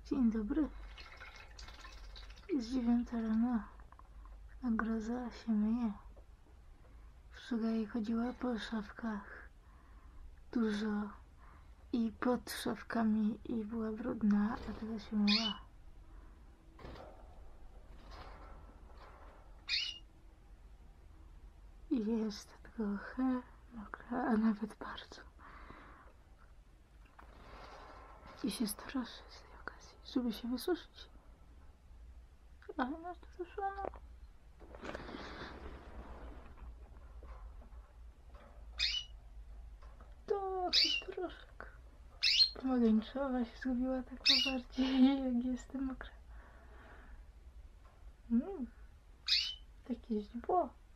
Dzień dobry. Jest 9 rano, a groza się myje. Wczoraj chodziła po szafkach dużo i pod szafkami i była brudna, a teraz się myła. I jest trochę mokra, a nawet bardzo. I się straszy z tej okazji, żeby się wysuszyć. Ale nas to wysuszono. To troszkę pomarańczowa się zrobiła taka bardziej, jak jestem mokra. Takie źdźbło.